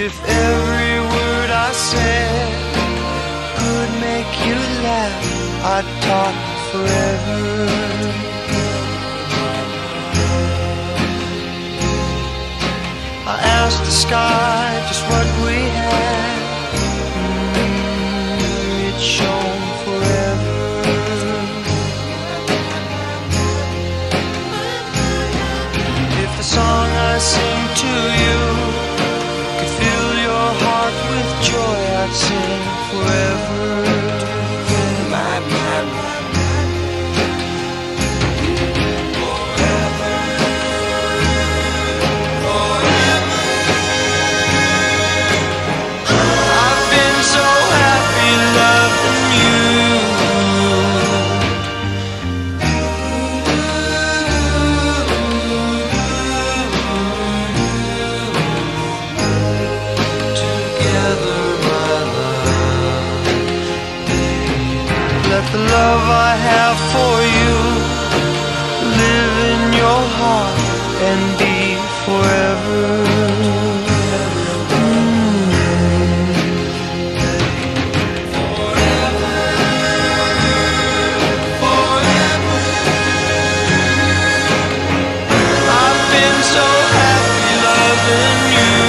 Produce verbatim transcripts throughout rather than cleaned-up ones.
If every word I said could make you laugh, I'd talk forever. I asked the sky just what we had. Mm, it shone forever. If the song I sing to you could fill your heart with joy, I'd sing forever. My, my, my. The love I have for you live in your heart and be forever. I've been so happy loving you.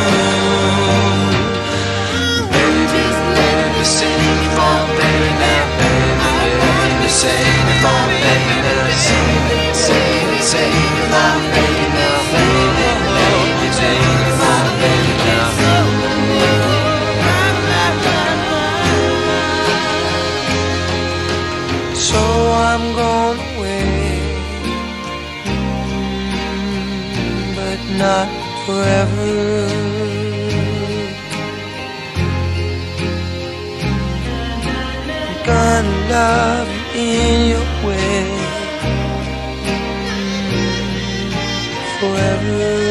Baby, let me sing for baby now. Save me for me, baby, save me, save me, save me for me, baby, baby, baby, save me for me, baby, now. So I'm going away, but not forever. I'm gonna love in your way forever.